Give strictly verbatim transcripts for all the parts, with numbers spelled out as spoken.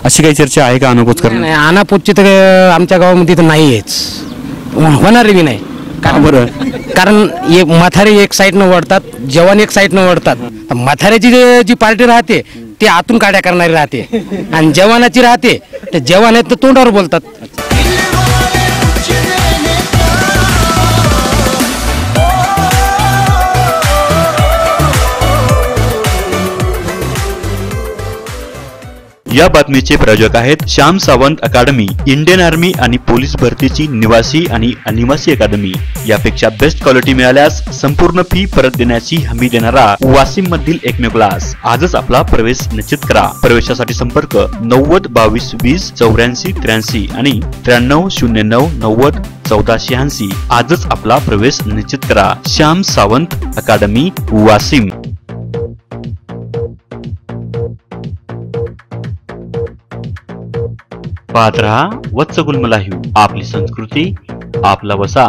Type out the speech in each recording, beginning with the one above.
अशी काही चर्चा आहे का अनापोत करणं? नाही, अनापोतची तर आमच्या गावामध्ये तर नाहीच, होणार बी नाही. का बरं? कारण एक म्हातारे एक साईडनं वळतात, जवान एक साईडनं वळतात. म्हाताऱ्याची जी पार्टी राहते ते आतून काड्या करणारी राहते आणि जवानाची राहते ते जवान आहेत तर तोंडावर बोलतात. या बातमीचे प्रायोजक आहेत श्याम सावंत अकादमी, इंडियन आर्मी आणि पोलीस भरतीची निवासी आणि अनिवासी अकादमी. यापेक्षा बेस्ट क्वालिटी मिळाल्यास संपूर्ण फी परत देण्याची हमी देणारा वाशिम मधील एकमेव क्लास. आजच आपला प्रवेश निश्चित करा. प्रवेशासाठी संपर्क नव्वद बावीस वीस चौऱ्याऐंशी त्र्याऐंशी आणि त्र्याण्णव शून्य नऊ नव्वद चौदा शहाऐंशी. आजच आपला प्रवेश निश्चित करा. श्याम सावंत अकादमी, वाशिम. पाहत रहा वत्स गुलमलाह्यू, आपली संस्कृती आपला वसा.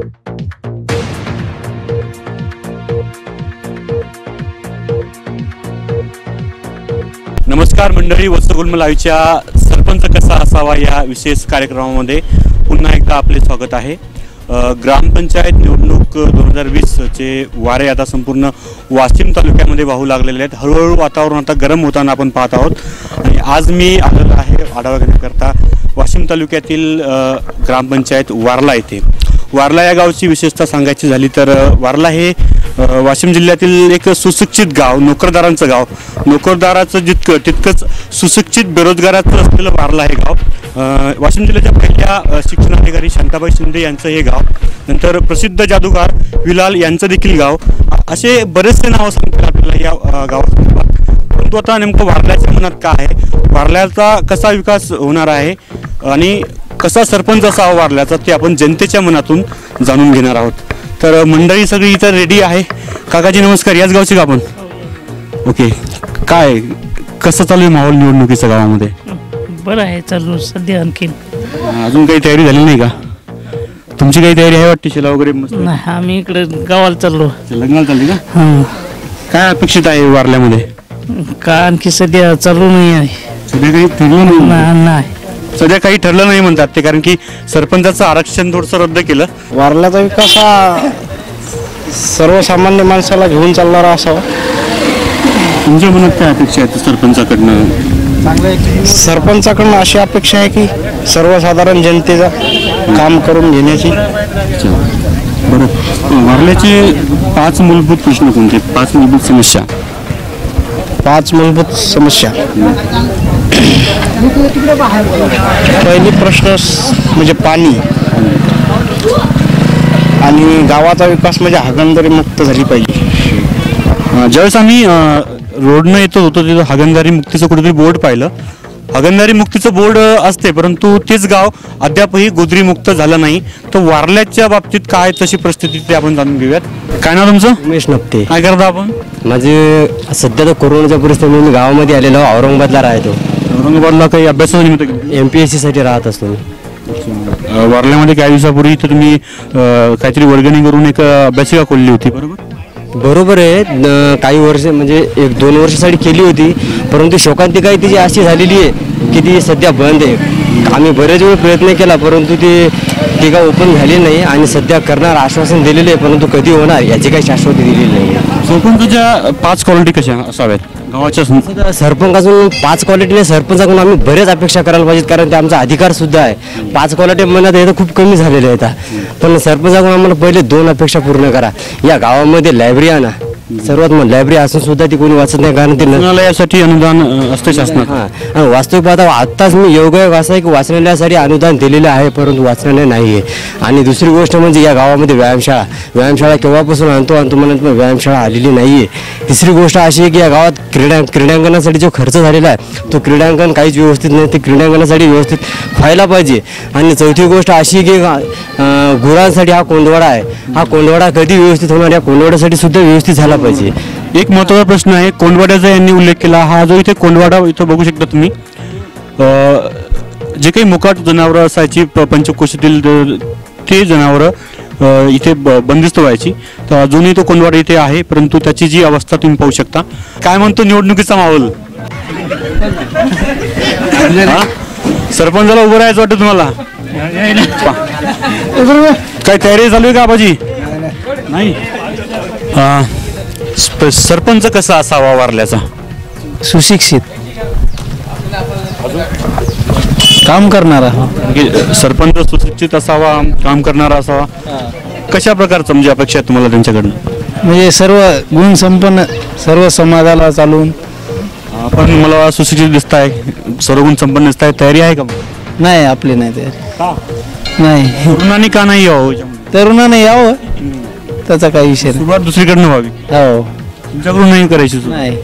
नमस्कार मंडळी, वत्स गुलमलाह्यूच्या सरपंच कसा असावा या विशेष कार्यक्रमामध्ये पुन्हा एकदा आपले स्वागत आहे. ग्रामपंचायत निवडणूक दोन हजार वीसचे वारे आता संपूर्ण वाशिम तालुक्यामध्ये वाहू लागलेले आहेत. हळूहळू वातावरण आता गरम होताना आपण पाहत आहोत आणि आज मी आलेलो आहे आढावा घेण्याकरता वाशिम तालुक्यातील ग्रामपंचायत वारला येथे. वारला या गावची विशेषता सांगायची झाली तर वारला हे वाशिम जिल्ह्यातील एक सुशिक्षित गाव, नोकरदारांचं गाव. नोकरदाराचं जितकं तितकंच सुशिक्षित बेरोजगाराचं असलेलं वारला हे गाव. वाशिम जिल्ह्याच्या पहिल्या शिक्षणाधिकारी शांताबाई शिंदे यांचं हे गाव, नंतर प्रसिद्ध जादूगार विलाल यांचं देखील गाव. असे बरेचसे नावं सांगतात आपल्याला या गावासंदर्भात. परंतु आता नेमकं वारल्याच्या मनात काय आहे, वारल्याचा कसा विकास होणार आहे आणि कसा सरपंच असावा वारल्याचा ते आपण जनतेच्या मनातून जाणून घेणार आहोत. तर मंडळी सगळी इथं रेडी आहे. काकाजी नमस्कार, याच गावचे का आपण? ओके, काय कसं चालू आहे माहोल निवडणुकीच्या गावामध्ये? बरं आहे चालू सध्या. आणखीन अजून काही तयारी झाली नाही का? तुमची काही तयारी आहे वाटते, शिला वगैरे? नाही, आम्ही इकडे गावाला चाललो. लग्नाला चालली का? हां. काय अपेक्षित आहे वारल्यामध्ये? का आणखी सध्या चालू नाही आहे. सध्या काही ठरलं नाही? नाही, सध्या काही ठरलं नाही म्हणतात ते, कारण की सरपंचाचं आरक्षण थोडंसं रद्द केलं. वारल्याचा विकास हा सर्वसामान्य माणसाला घेऊन चालणारा असावा. तुमच्या मनात काय अपेक्षा आहे सरपंचाकडनं? सरपंचाकडनं अशी अपेक्षा आहे की सर्वसाधारण जनतेचा काम करून घेण्याची. बरं, वारल्याचे पाच मूलभूत प्रश्न कोणते? पाच मूलभूत समस्या. पाच मूलभूत समस्या. पहिली प्रश्न म्हणजे पाणी आणि गावाचा विकास म्हणजे हागणदारी मुक्त झाली पाहिजे. ज्यावेळेस आम्ही रोडनं येतो होतो तिथं हागणदारी मुक्तीचं कुठेतरी बोर्ड पाहिलं. हागणदारी मुक्तीचं बोर्ड असते परंतु तेच गाव अद्यापही गोदरी मुक्त झालं नाही. तर वारल्याच्या बाबतीत काय तशी परिस्थिती ते आपण जाणून घेऊयात. काय नाव तुमचं? उमेश नपते. काय करता आपण? माझे सध्या तर कोरोनाच्या परिस्थितीमध्ये मी गावामध्ये आलेलो, औरंगाबादला राहतो. औरंगाबादला काही अभ्यासानिमित्त? एम पी एस सी साठी राहत असतो. वारल्यामध्ये काही दिवसापूर्वी तर तुम्ही काहीतरी वर्गणी करून एक अभ्यासिका खोलली होती, बरोबर? बरोबर आहे. काही वर्ष म्हणजे एक दोन वर्षासाठी केली होती, परंतु शोकांतिका तिची अशी झालेली आहे की ती सध्या बंद आहे. आम्ही बरेच वेळ प्रयत्न केला परंतु ती ती काय ओपन झाली नाही आणि सध्या करणार आश्वासन दिलेले आहे, परंतु कधी होणार याची काही शाश्वती दिलेली नाही. सरपंचाच्या पाच क्वालिटी कशा असाव्यात गावाच्या? सरपंचाकडून पाच क्वालिटीने सरपंचाकडून आम्ही बरेच अपेक्षा करायला पाहिजेत, कारण ते आमचा अधिकार सुद्धा आहे. पाच क्वालिटी म्हणत आहे तर खूप कमी झालेले आहेत, पण सरपंचाकडून आम्हाला पहिले दोन अपेक्षा पूर्ण करा. या गावामध्ये लायब्ररी आणा. सर्वात मग लायब्ररी असून सुद्धा ती कोणी वाचत नाही, कारण ते यासाठी अनुदान असते शासनात. हां, वास्तविक पाहता आत्ताच मी योगायोग असा आहे की वाचनालयासाठी अनुदान दिलेलं आहे परंतु वाचनालय नाही आहे. आणि दुसरी गोष्ट म्हणजे या गावामध्ये व्यायामशाळा व्यायामशाळा केव्हापासून आणतो आणतो म्हणत पण व्यायामशाळा आलेली नाही आहे. तिसरी गोष्ट अशी आहे की या गावात क्रीडा क्रीडांगणासाठी जो खर्च झालेला आहे तो क्रीडांगण काहीच व्यवस्थित नाही, ते क्रीडांगणासाठी व्यवस्थित व्हायला पाहिजे. आणि चौथी गोष्ट अशी की गुरांसाठी हा कोंडवाडा आहे, हा कोंडवाडा कधी व्यवस्थित होणार, या कोंडवाड्यासाठी सुद्धा व्यवस्थित झाला पाहिजे. एक महत्त्वाचा प्रश्न आहे कोंडवाड्याचा यांनी उल्लेख केला. हा जो इथे कोंडवाडा इथं बघू शकता तुम्ही, जे काही मुकाट जनावरं असायची पंचकोशीतील ते जनावरं इथे बंदिस्त व्हायची, तर अजूनही तो कोंडवाडा इथे आहे परंतु त्याची जी अवस्था तुम्ही पाहू शकता. काय म्हणतो निवडणुकीचा माहोल? हा? सरपंचाला उभं राहायचं वाटतं तुम्हाला? काय तयारी चालू आहे का आबाजी? नाही. अं, स- सरपंच कसा असावा वारल्याचा? सुशिक्षित काम करणारा. म्हणजे सरपंच सुशिक्षित असावा, काम करणारा असावा. कशा प्रकारचं म्हणजे अपेक्षा आहे तुम्हाला त्यांच्याकडनं? म्हणजे सर्व गुण संपन्न, सर्व समाजाला चालवून. आपण मला सुशिक्षित दिसत आहे, सर्व गुण संपन्न दिसत आहे. तयारी आहे का मग? नाही आपले नाही ते का? नाही. तरुणांनी का नाही यावं? तरुणाने यावं त्याचा काही विषय नाही. सुरुवात दुसरीकडनं व्हावी, हो तुमच्याकडून नाही करायची सुरुवात. नाही.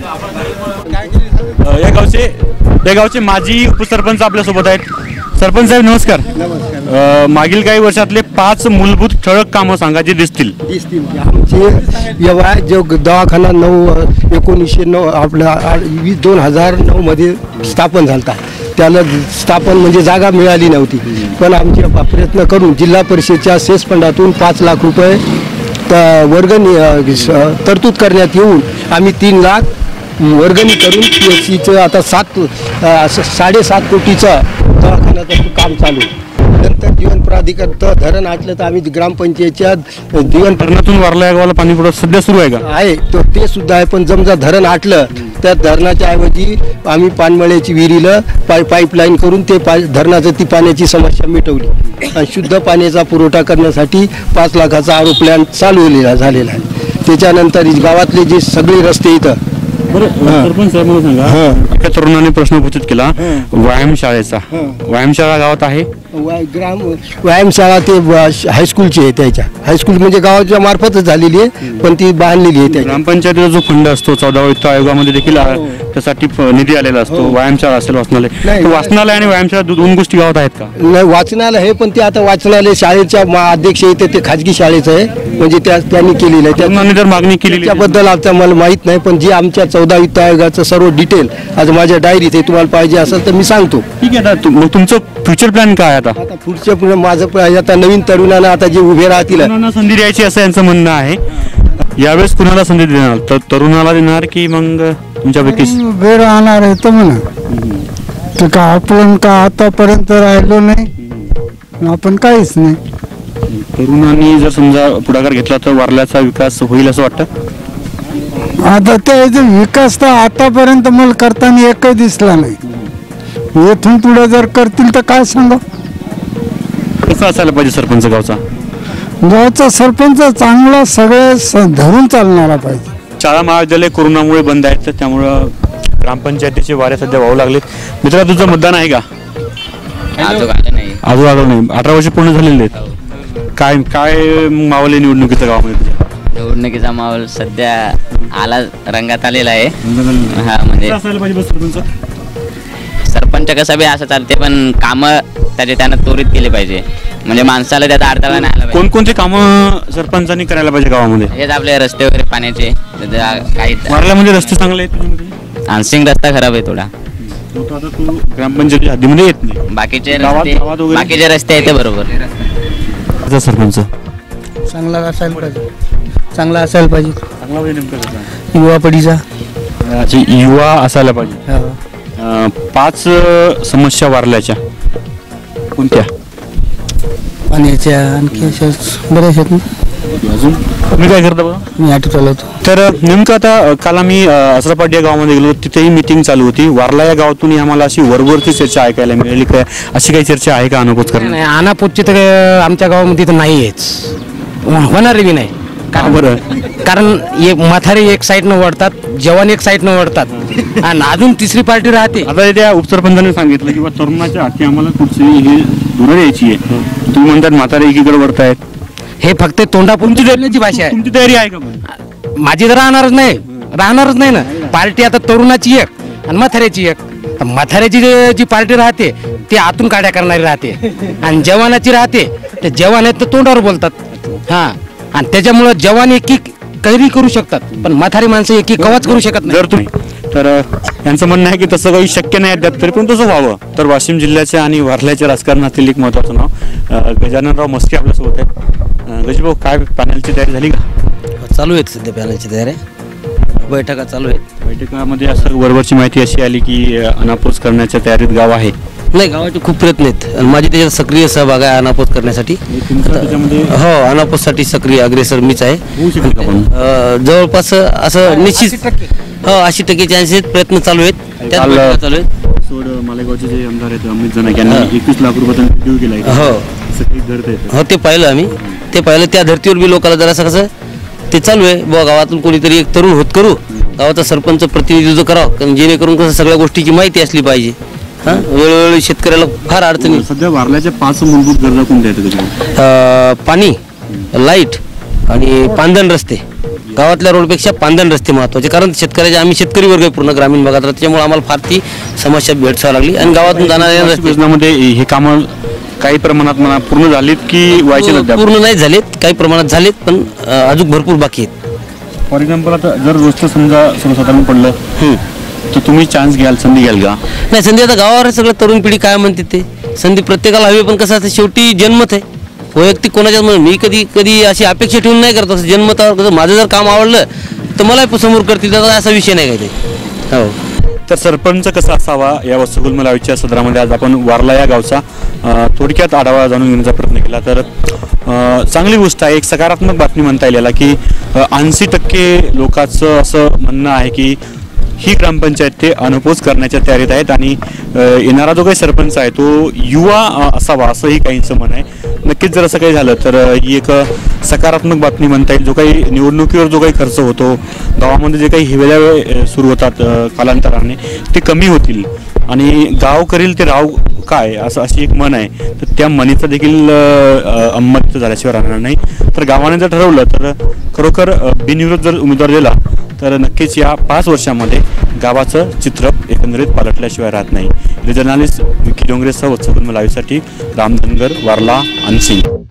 अ, या गावचे या गावचे माजी उपसरपंच आपल्यासोबत आहेत. सरपंच साहेब नमस्कार. अ, मागील काही वर्षातले पाच मूलभूत ठळक कामं सांगा जे दिसतील. दिसतील की आमचे जेव्हा जो दवाखाना नऊ एकोणीसशे नऊ आपला वीस दोन हजार नऊमध्ये स्थापन झाला, त्याला स्थापन म्हणजे जागा मिळाली नव्हती. पण आमचे प्रयत्न करून जिल्हा परिषदेच्या सेस फंडातून पाच लाख रुपये त- वर्गणी अ, स- तरतूद करण्यात येऊन आम्ही तीन लाख वर्गणी करून पी एच सीचं आता सात अ, स- साडेसात कोटीचं दवाखान्याचं काम चालू आहे. नंतर जीवन प्राधिकरण तर धरण आटलं तर आम्ही ग्रामपंचायतच्या जीवन धरणातून वारला या गावाला पाणी पुरवठा सध्या सुरू आहे का? आहे तो ते सुद्धा आहे. पण जमजा धरण आटलं त्या धरणाच्या ऐवजी आम्ही पानमळ्याची विहिरीला पाय पाईपलाईन करून ते पा धरणाचं ती पाण्याची समस्या मिटवली आणि शुद्ध पाण्याचा पुरवठा करण्यासाठी पाच लाखाचा आरो प्लॅन चालवलेला झालेला आहे. त्याच्यानंतर गावातले जे सगळे रस्ते इथं बरं सरपंच साहेब मला सांगा, एका तरुणाने प्रश्न उपस्थित केला व्यायामशाळेचा. व्यायामशाळा गावात आहे? वा- ग्राम व्यायामशाळा ते व- हायस्कूलची आहे. त्याच्या हायस्कूल म्हणजे गावाच्या मार्फतच झालेली आहे, पण ती बांधलेली आहे. त्याच्या ग्रामपंचायतीचा जो फंड असतो चौदा वित्त आयोगामध्ये देखील आ- त्यासाठी फ- निधी आलेला असतो. व्यायामशाळा असेल, वाचनालय. नाही. तर वाचनालय आणि व्यायामशाळा दो- दोन गोष्टी गावात आहेत का? नाही, वाचनालय आहे पण ते आता वाचनालय शाळेच्या मा- अध्यक्ष येते ते खाजगी शाळेचं आहे, म्हणजे त्या त्यांनी केलेलं आहे. त्या- तरुणांनी जर मागणी केलेली त्याबद्दल आता मला माहीत नाही, पण जे आमच्या चौदा वित्त आयोगाचं सर्व डिटेल आज माझ्या डायरीत आहे. तुम्हाला पाहिजे असेल तर मी सांगतो. ठीक आहे. आता तु- मग तुमचं फ्युचर प्लॅन काय आहे आता? आता पुढच्या पुढे माझं प- आता नवीन तरुणांना आता जे उभे राहतील तरुणांना संधी द्यायची असं यांचं म्हणणं आहे. यावेळेस कुणाला संधी देणार? तर तरुणाला देणार की मग तुमच्यापैकी? उभे राहणार आहे तर म्हणा तर का आपण का आतापर्यंत राहिलो नाही, आपण काहीच नाही. तरुणांनी जर समजा पुढाकार घेतला तर वारल्याचा विकास होईल असं वाटतं? आता ते जे विकास तर आतापर्यंत मला करताना एकही दिसला नाही. येथून पुढे जर करतील तर काय सांगा. कसं असायला पाहिजे सरपंच गावचा? गावचा सरपंच चांगला सगळे स- धरून चालणारा पाहिजे. शाळा महाविद्यालय कोरोनामुळे बंद आहेत, तर त्यामुळं ग्रामपंचायतीचे वारे सध्या वाहू लागले. मित्रा, तुझं मतदान आहे का? अजून आलं नाही. अजून आलं नाही. अठरा वर्ष पूर्ण झालेले आहेत. काय काय मावले निवडणुकीचं गावामध्ये तुझ्या? निवडणुकीचा माहोल सध्या आला, रंगात आलेला आहे. हा म्हणजे कसं असायला पाहिजे बस सरपंच? सरपंच कसं बी असं चालते, पण कामं त्याचे त्यानं त्वरित केले पाहिजे, म्हणजे माणसाला त्याचा अडथळा नाही आला पाहिजे. कोणकोणते कामं सरपंचांनी करायला पाहिजे गावामध्ये? हेच आपले रस्ते वगैरे पाण्याचे त्याचा काही वारल्यामध्ये रस्ते चांगले आहेत तुझ्यामध्ये? आंशिक रस्ता खराब आहे थोडा. तो आता तू ग्रामपंचायतीच्या हद्दीमध्ये येत नाही. बाकीचे गावात- रस्ते गावात वगैरे? बाकीचे रस्ते आहेत ते बरोबर. आता सरपंच चांगला असायला पाहिजे, चांगला असायला पाहिजे. चांगला म्हणजे नेमकं कसं? युवा पिढीचा. जे युवा असायला पाहिजे. अं, पाच अं, समस्या वारल्याच्या कोणत्या? पाण्याच्या आणखी अशा बऱ्याच आहेत ना. अजून तुम्ही काय करता बघा? मी ऑटो चालवतो. तर अ, नेमकं आता अ, काल आम्ही अ, असरापाटी या गावामध्ये गेलो, तिथेही मिटिंग चालू होती. वारला या गावातून आम्हाला अशी वरवरची चर्चा ऐकायला मिळाली. काय अशी काही चर्चा आहे का अनापोत नाही, करणं? नाही, अनापोतची तर काही आमच्या गावामध्ये तर नाहीच, होणार बी नाही. का बरं? कारण एक म्हातारे एक साईडनं वळतात, जवान एक साईडनं वळतात आणि अजून तिसरी पार्टी राहते. आता त्या उपसरपंचाने सांगितलं की बा तरुणाच्या हाती आम्हाला कुठची ही दूर यायची आहे. तुम्ही म्हणतात म्हातारे एकीकडे वरतायत. हे फक्त तोंडापुरची बोलण्याची भाषा आहे. तुमची तयारी आहे का पण? माझी तर राहणारच नाही, राहणारच नाही ना. पार्टी आता तरुणाची एक आणि म्हाताऱ्याची एक. तर म्हाताऱ्याची जे- जी पार्टी राहते ती आतून काड्या करणारी राहते आणि जवानाची राहते ते जवान आहेत तर तोंडावर बोलतात. हा, आणि त्याच्यामुळं जवान एकी कैरी करू शकतात, पण म्हातारी माणसं एकी कवच करू शकत नाही. जर तुम्ही तर अ, यांचं म्हणणं आहे की तसं काही शक्य नाही अद्याप, तरी पण तसं व्हावं. तर वाशिम जिल्ह्याच्या आणि वारल्याच्या राजकारणातील एक महत्त्वाचं नाव अ, गजाननराव मस्के आपल्यासोबत आहेत. अ, गजभाऊ, काय पॅनलची तयारी झाली का? चालू आहे सध्या पॅनलची तयारी. बैठका चालू आहेत. बैठकामध्ये असं वरवरची माहिती अशी आली की अ, अनापोस करण्याच्या तयारीत गाव आहे. नाही, गावाचे खूप प्रयत्न आहेत आणि माझी त्याच्यात सक्रिय सहभाग आहे अनापोस करण्यासाठी. तुमचा त्याच्यामध्ये हो, अनापोससाठी सक्रिय अग्रेसर मीच आहे. होऊ शकेल का पण? अ, जवळपास असं निश्चित हो ऐंशी टक्के चान्सेस प्रयत्न चालू आहेत. त्यात काल- बैठका चालू आहेत. सोड मालेगावचे जे आमदार आहेत अमित जनाक यांनी एकवीस लाख रुपये देऊ केला हो सगळी घडत आहेत. हो ते पाहिलं आम्ही. ते पाहिलं त्या धर्तीवर बी लोकांना जरासं कसं ते चालू आहे बुवा गावातून कोणीतरी एक तरुण होत करू गावाचा सरपंच प्रतिनिधित्व करावं, कारण जेणेकरून कसं सगळ्या गोष्टीची माहिती असली पाहिजे. हां, वेळोवेळी शेतकऱ्याला फार अडचणी. सध्या वारल्याच्या पाच मूलभूत गरजा कोणत्या आहेत त्याच्यामध्ये? अ, पाणी, लाईट आणि पांदण रस्ते. गावातल्या रोडपेक्षा पांदण रस्ते महत्वाचे, कारण शेतकऱ्याचे आम्ही शेतकरी वर्ग आहे पूर्ण ग्रामीण भागात राहतो, त्याच्यामुळे आम्हाला फार ती समस्या भेडसावं लागली. आणि गावातून जाणाऱ्या रस्ते योजनामध्ये हे कामं काही प्रमाणात म्हणा पूर्ण झालीत की व्हायचे नाही? पूर्ण नाही झालेत, काही प्रमाणात झालेत, पण अ, अजून भरपूर बाकी आहेत. फॉर एक्झाम्पल आता जर रोजचं समजा सर्वसाधारण पडलं तर तुम्ही चान्स घ्याल, संधी घ्याल का? नाही, संधी आता गावावर आहे, सगळं तरुण पिढी काय म्हणते ते संधी प्रत्येकाला हवी, पण कसं असतं शेवटी जन्मत आहे वैयक्तिक कोणाच्याच म्हणून मी कधी कधी अशी अपेक्षा ठेवून नाही करत. असं जन्मतावर कसं माझं जर काम आवडलं तर मलाही समोर करतील, त्याचा असा विषय नाही काही ते. हो, तर सरपंच कसा असावा या वत्सगुल मलावीच्या सदरामध्ये आज आपण वारला या गावचा अ, थोडक्यात आढावा जाणून घेण्याचा प्रयत्न केला. तर अ, चांगली गोष्ट आहे, एक सकारात्मक बातमी म्हणता येईल याला की ऐंशी टक्के लोकांचं असं म्हणणं आहे की ही ग्रामपंचायत ते अनपोज करण्याच्या तयारीत आहेत आणि अ, येणारा जो काही सरपंच आहे तो युवा अ, असावा असंही काहींचं मन आहे. नक्कीच जर असं काही झालं तर अ, ही एक अ, सकारात्मक बातमी म्हणता येईल. जो काही निवडणुकीवर जो काही खर्च होतो गावामध्ये जे काही हिवेल्या सुरू होतात अ, कालांतराने ते कमी होतील आणि गाव करील ते राव काय असं अशी एक मन आहे. तर त्या मनीचं देखील अ, अंमल झाल्याशिवाय राहणार नाही. तर गावाने जर ठरवलं तर खरोखर अ, बिनविरोध जर उमेदवार दिला तर नक्कीच या पाच वर्षामध्ये गावाचं चित्र एकंदरीत पालटल्याशिवाय राहत नाही. जर्नलिस्ट विकी डोंगरेसह वत्सगुल लाईव्हसाठी राम धनगर, वारला, अनसिंग.